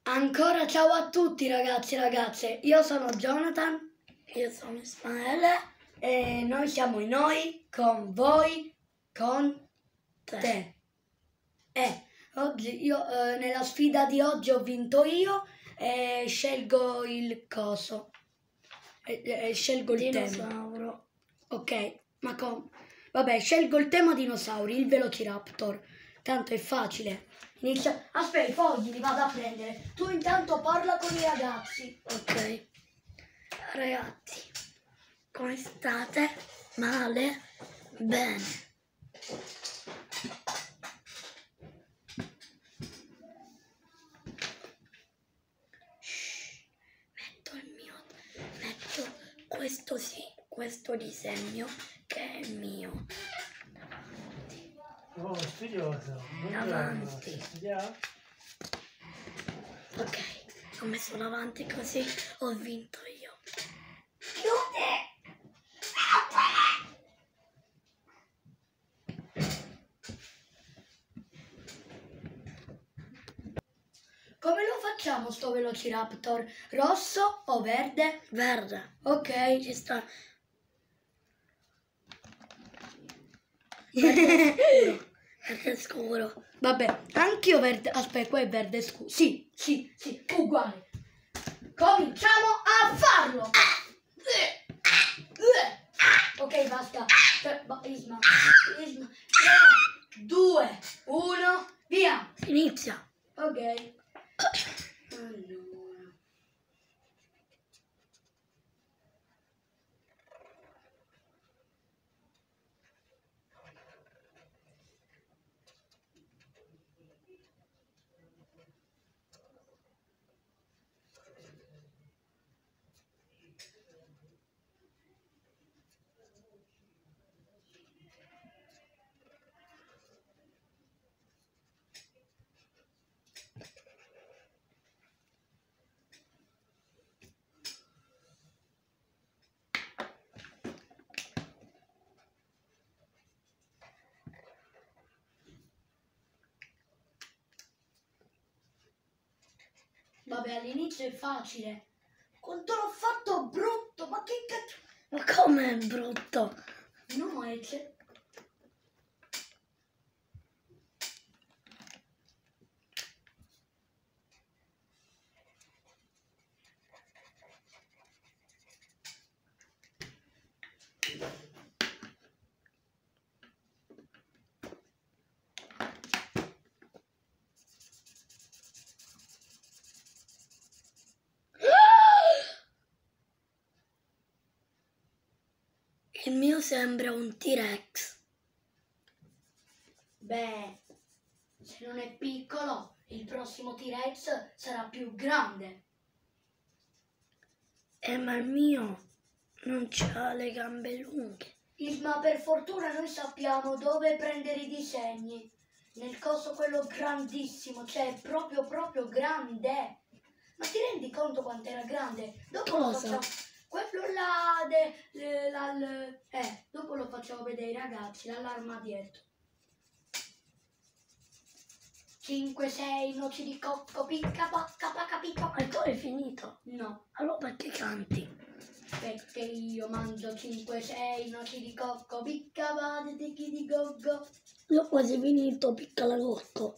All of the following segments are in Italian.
Ancora ciao a tutti ragazzi e ragazze, io sono Jonathan, Io sono Ismaele e noi siamo in Noi, con voi, con te. Oggi io nella sfida di oggi ho vinto io e scelgo il coso, scelgo il tema. dinosauro. Ok, ma vabbè, scelgo il tema dinosauri, il Velociraptor, tanto è facile. Inizia. Aspetta, i fogli li vado a prendere. Tu intanto parla con i ragazzi. Ok. Ragazzi, come state? Male? Bene. Shh. Metto questo disegno che è mio. Oh, studioso. Avanti. Studiare? Ok, ho messo davanti così ho vinto io. Chiude! Come lo facciamo sto Velociraptor? Rosso o verde? Verde. Ok. Ci sta. Verde scuro. Vabbè, anch'io verde. Aspetta, qua è verde scuro. Sì, uguale. Cominciamo a farlo. Ok, basta. Isma. 3, 2, 1, via. Inizia. Ok. Allora. Vabbè, all'inizio è facile. Quanto l'ho fatto brutto, ma che cazzo? Ma com'è brutto? No, è che... Il mio sembra un T-Rex. Beh, se non è piccolo, il prossimo T-Rex sarà più grande. Ma il mio non c'ha le gambe lunghe. Ma per fortuna noi sappiamo dove prendere i disegni. Nel coso quello grandissimo, cioè proprio grande. Ma ti rendi conto quanto era grande? Dopo lo Cosa? facciamo... Quello là, dopo lo facciamo vedere ai ragazzi, l'allarma dietro. 5, 6, noci di cocco, picca, pacca, pacca, picca. Ma tu hai finito? No, Allora perché canti? perché io mangio 5, 6, noci di cocco, picca, vade, ticchi di goggo. Io ho quasi finito, picca la cocco.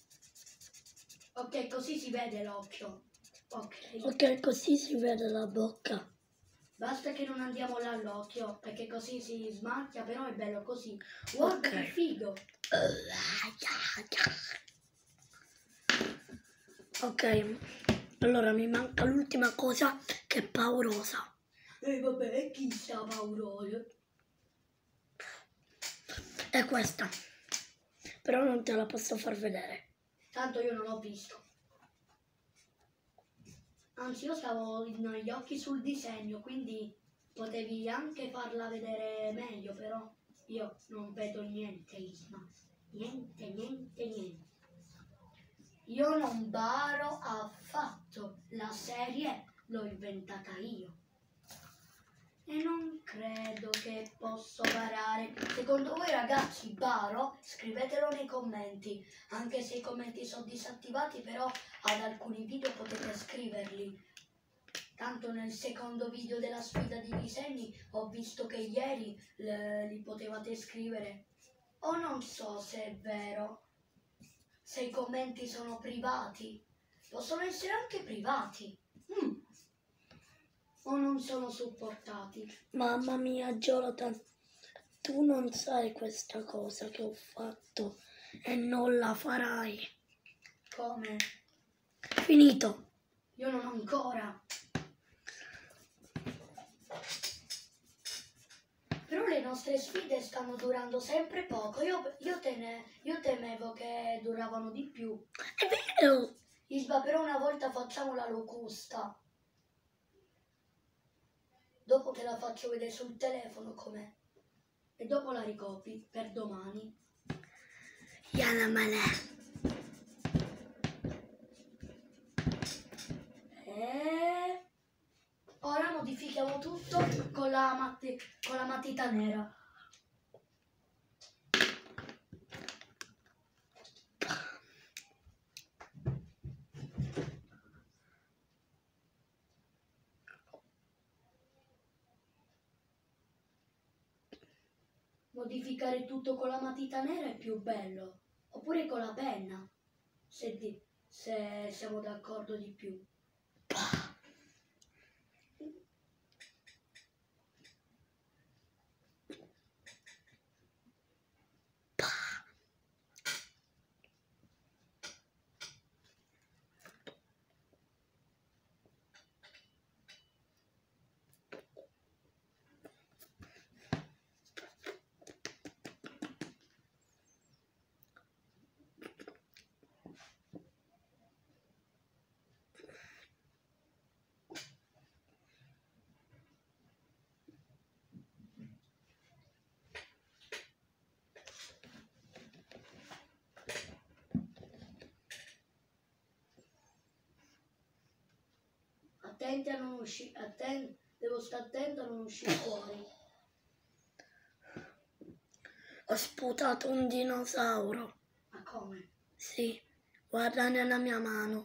Ok, così si vede l'occhio. Ok. Ok, così si vede la bocca. Basta che non andiamo là all'occhio, perché così si smacchia, però è bello così. Guarda Ok. che figo. Ok, allora mi manca l'ultima cosa che è paurosa. Vabbè, chi sta pauroso? È questa. Però non te la posso far vedere. Tanto io non l'ho visto. Anzi, io stavo con gli occhi sul disegno, quindi potevi anche farla vedere meglio, però io non vedo niente, Isma. Niente. Io non baro affatto, la serie l'ho inventata io. E non credo che posso barare. Secondo voi ragazzi baro? Scrivetelo nei commenti. Anche se i commenti sono disattivati, però ad alcuni video potete scriverli. Tanto nel secondo video della sfida di disegni ho visto che ieri li potevate scrivere. O non so se è vero. Se i commenti sono privati. Possono essere anche privati. O non sono supportati. Mamma mia, Jonathan, tu non sai questa cosa che ho fatto e non la farai. Come? Finito. Io non ancora. Però le nostre sfide stanno durando sempre poco. Io temevo che duravano di più. È vero. Isba, però una volta facciamo la locusta. Dopo te la faccio vedere sul telefono com'è. E dopo la ricopi per domani. Yana Malè. E ora modifichiamo tutto con la matita nera. Modificare tutto con la matita nera è più bello. Oppure con la penna, se siamo d'accordo di più. Attenti a non uscire, devo stare attento a non uscire fuori. Ho sputato un dinosauro. Ma come? Sì, guarda nella mia mano.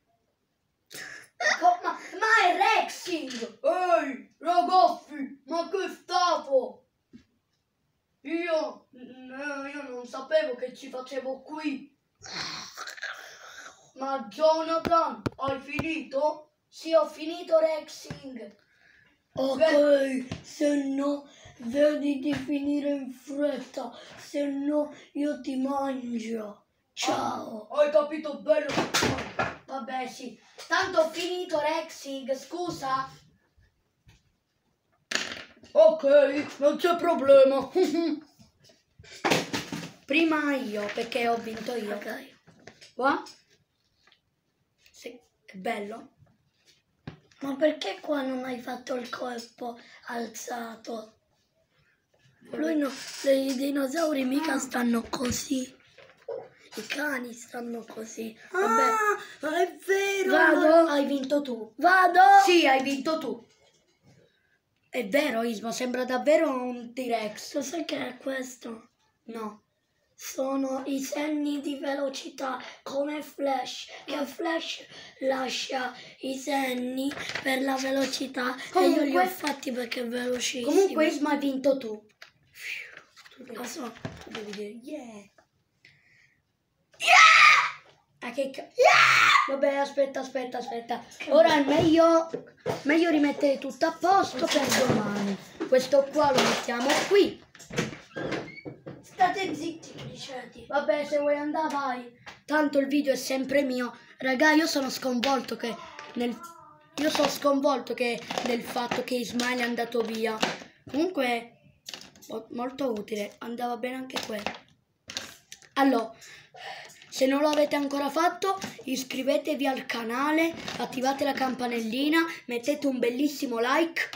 Ma è Rexing! Ehi, ragazzi, ma che è stato? Io non sapevo che ci facevo qui. Ma Jonathan, hai finito? Sì, ho finito Rexing. Ok, se no vedi di finire in fretta, se no io ti mangio. Ciao. Hai capito bene? Vabbè, sì. Tanto ho finito Rexing, scusa. Ok, non c'è problema. Prima io, perché ho vinto io. Ok. Qua? Sì, è bello. Ma perché qua non hai fatto il corpo alzato? Lui no, i dinosauri mica stanno così. I cani stanno così. Vabbè. Ah, è vero. Vado? Hai vinto tu. Vado? Sì, hai vinto tu. È vero, Ismo, sembra davvero un T-Rex. Tu sai che è questo? No. Sono i segni di velocità come Flash, che Flash lascia i segni per la velocità Comunque, e io li ho fatti perché è velocissimo. Comunque Ismo hai vinto tu. Lo so. Tu devi dire yeah. Ah, Vabbè, aspetta. Ora è meglio rimettere tutto a posto per domani. Questo qua lo mettiamo qui. State zitti, diceti. Vabbè, se vuoi andare vai. Tanto il video è sempre mio. Raga, io sono sconvolto che nel fatto che Ismail è andato via. Comunque molto utile, andava bene anche quello. Allora, se non lo avete ancora fatto, iscrivetevi al canale, attivate la campanellina, mettete un bellissimo like.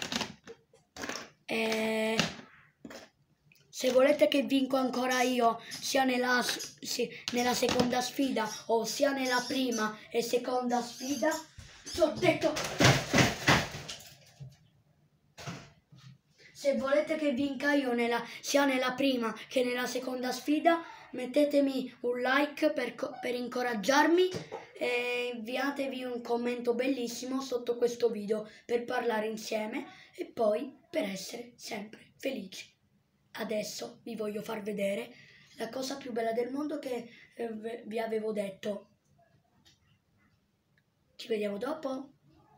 E se volete che vinco ancora io, sia nella seconda sfida o sia nella prima e seconda sfida, ti ho detto... se volete che vinca io sia nella prima che nella seconda sfida, mettetemi un like per incoraggiarmi e inviatevi un commento bellissimo sotto questo video per parlare insieme e poi per essere sempre felici. Adesso vi voglio far vedere la cosa più bella del mondo che vi avevo detto. Ci vediamo dopo.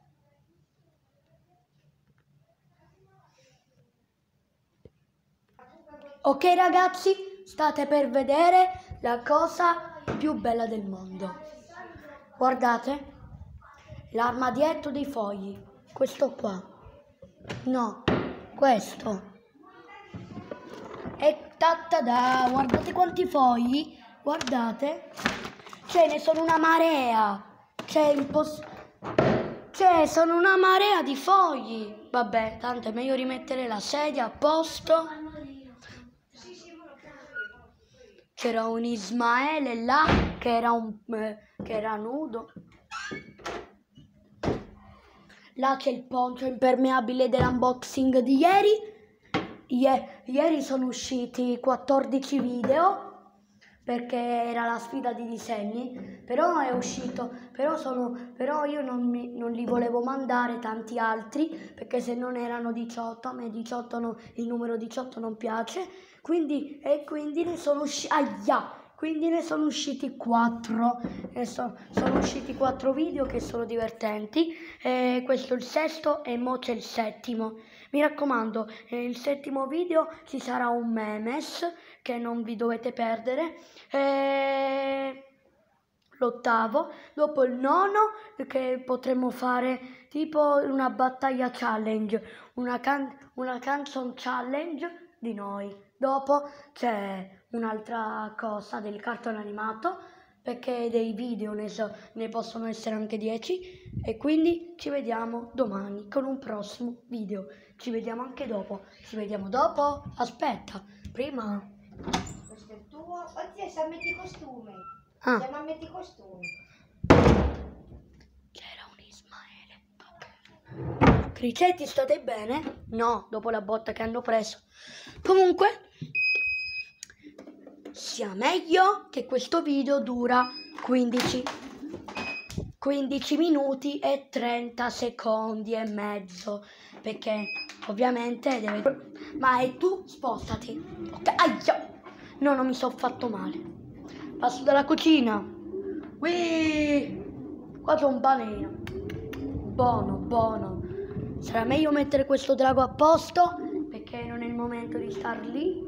Ok ragazzi, state per vedere la cosa più bella del mondo. Guardate, l'armadietto dei fogli, questo qua, no, questo. E ta-ta-da, guardate quanti fogli, guardate, ce ne sono una marea, sono una marea di fogli. Vabbè, tanto è meglio rimettere la sedia a posto. C'era un Ismaele là che era nudo. Là c'è il poncho impermeabile dell'unboxing di ieri. Ieri sono usciti 14 video perché era la sfida di disegni, però è uscito, però io non li volevo mandare tanti altri perché se non erano 18, a me 18 il numero 18 non piace, quindi ne sono usciti, quindi ne sono usciti 4, sono usciti 4 video che sono divertenti, questo è il sesto e mo c'è il settimo. Mi raccomando, nel settimo video ci sarà un memes che non vi dovete perdere, l'ottavo, dopo il nono che potremmo fare tipo una battaglia challenge, una canzone challenge di noi. Dopo c'è un'altra cosa del cartone animato, perché dei video ne possono essere anche 10 e quindi ci vediamo domani con un prossimo video. Ci vediamo anche dopo. Ci vediamo dopo. Aspetta, prima. Questo è il tuo. Oddio, se metti i costumi. Ah. Se non metti i costumi. C'era un Ismaele. Cricetti, state bene? No, dopo la botta che hanno preso. Comunque, sia meglio che questo video dura 15 minuti e 30 secondi e mezzo, perché ovviamente deve... Ma e tu spostati. Ok, aia! No, non mi sono fatto male. Passo dalla cucina. Qua c'è un panino. Buono, buono. Sarà meglio mettere questo drago a posto, perché non è il momento di star lì.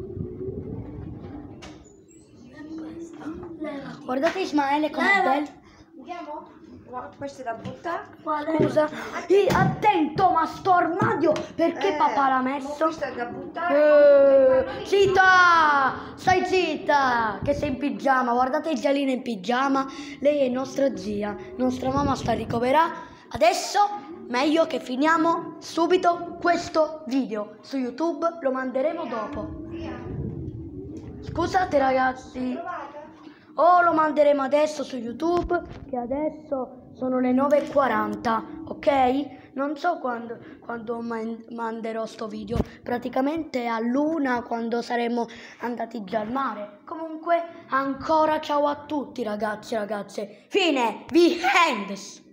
Guardate Ismaele com'è bello. Andiamo? Questo è da buttare. Scusa. Attento, ma sto armadio perché papà l'ha messo? Questo è da buttare. Zitta! Stai zitta! Che sei in pigiama. Guardate Gialina in pigiama. Lei è nostra zia. Nostra mamma sta ricoverata. Adesso meglio che finiamo subito questo video. Su YouTube lo manderemo dopo. Scusate ragazzi. Lo manderemo adesso su YouTube, che adesso sono le 9:40, ok? Non so quando manderò sto video, praticamente all'1 quando saremo andati già al mare. Comunque, ancora ciao a tutti ragazzi e ragazze. Fine, the end!